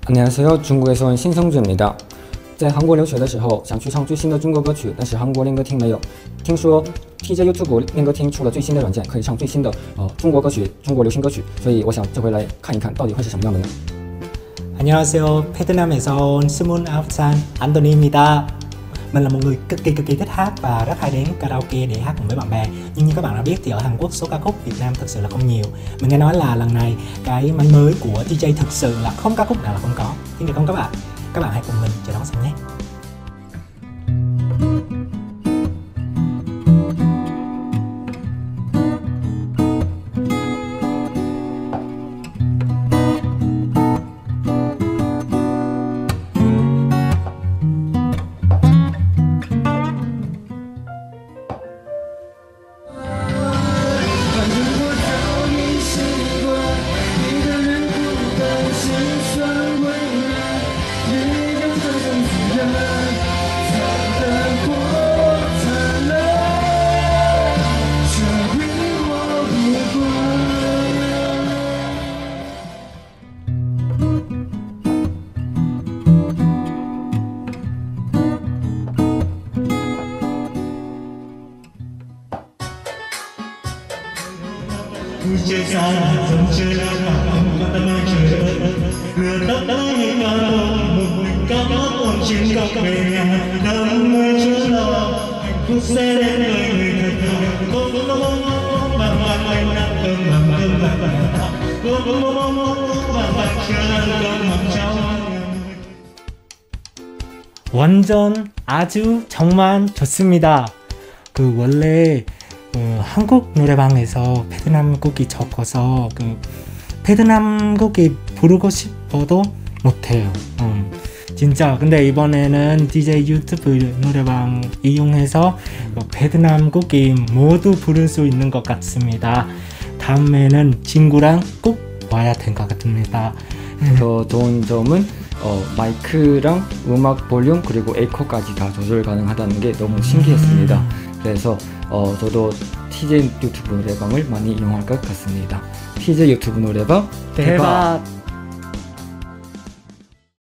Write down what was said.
안녕하세요. 중국에서 온 신성준입니다. 在韩国留学的时候，想去唱最新的中国歌曲，但是韩国练歌厅没有。听说 TJ YouTube 练歌厅出了最新的软件，可以唱最新的中国歌曲、中国流行歌曲，所以我想这回来看一看到底会是什么样的呢？ 안녕하세요. 베트남에서 온 29살 Anthony입니다. Mình là một người cực kỳ thích hát và rất hay đến karaoke để hát cùng với bạn bè. Nhưng như các bạn đã biết thì ở Hàn Quốc số ca khúc Việt Nam thực sự là không nhiều. Mình nghe nói là lần này cái máy mới của TJ thực sự là không ca khúc nào là không có. Xin được không các bạn? Các bạn hãy cùng mình chờ đón xem nhé. Chơi xa dòng chơi lao bằng con ta mơ trời ơi lừa tóc đáy cả lòng một mình cao ngất ôm trên góc về nhà đắm mê chứa lo hạnh phúc sẽ đến với người thật lòng cô mong bằng anh đã cơm bằng cô mong bằng chờ cơm bằng trao 완전 아주 정말 좋습니다. 원래 한국 노래방에서 베트남 곡이 적어서 베트남 곡이 부르고 싶어도 못해요. 진짜 근데 이번에는 DJ 유튜브 노래방 이용해서 베트남 곡이 모두 부를 수 있는 것 같습니다. 다음에는 친구랑 꼭 와야 될 것 같습니다. 더 좋은 점은 마이크랑 음악 볼륨 그리고 에코까지 다 조절 가능하다는 게 너무 신기했습니다. 그래서 저도 TJ 유튜브 노래방을 많이 이용할 것 같습니다. TJ 유튜브 노래방 대박!